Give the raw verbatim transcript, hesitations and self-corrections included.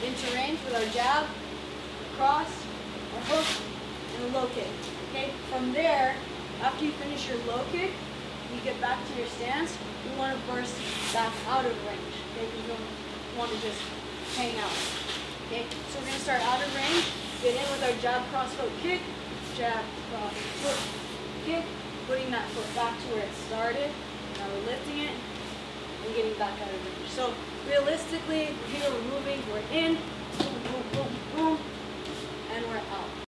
into range with our jab, cross, our hook, and a low kick. Okay, from there, after you finish your low kick, you get back to your stance, you want to burst back out of range. Okay, because you don't want to just hang out. Okay, so we're going to start out of range, get in with our jab, cross, hook, kick, jab, cross, hook, kick, putting that foot back to where it started. Now we're lifting it and getting back out of range. So realistically, here we're moving, we're in, boom, boom, boom, boom, and we're out.